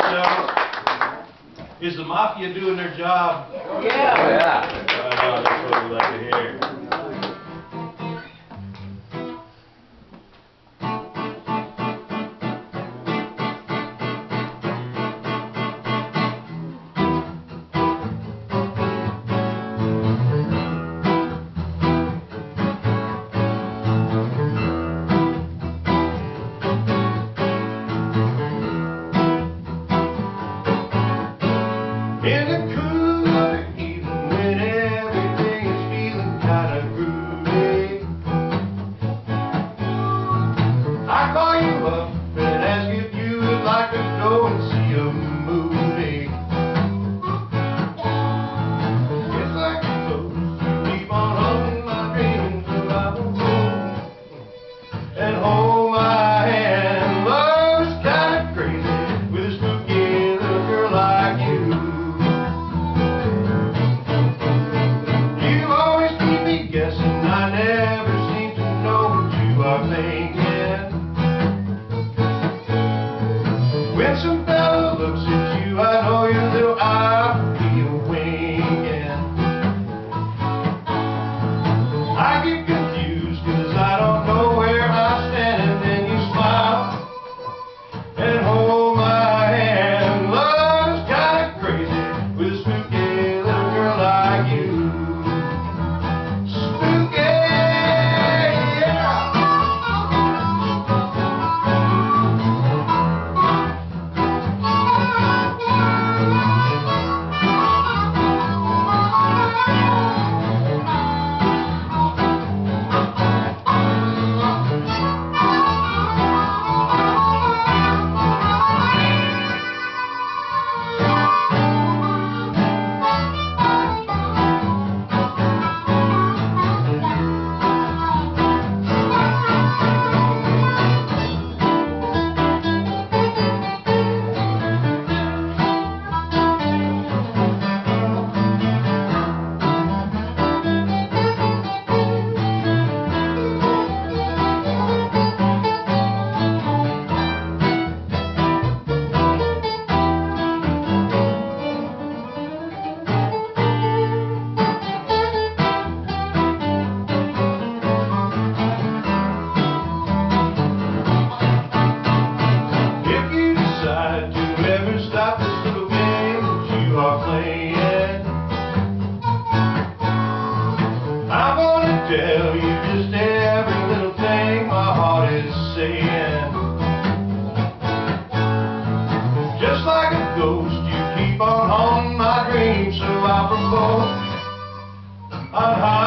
yourselves. Is the Mafia doing their job? Yeah. That's what we like to hear. In the cool of the evening when everything is feeling kinda groovy, I call you up and ask if you would like to go and see a movie. It's like a ghost, you keep on haunting my dreams, so I will go and hold my hand. Love's kinda crazy with a spooky little girl like you. Guessing I never seem to know what you are thinking. When some fella looks at you, I know your little eye will be a-winking. I get confused 'cause I don't know where I stand, and then you smile and hold my hand. Love's kinda crazy with a spooky little girl like you. Tell you just every little thing my heart is saying. Just like a ghost, you keep on haunting my dreams, so I propose.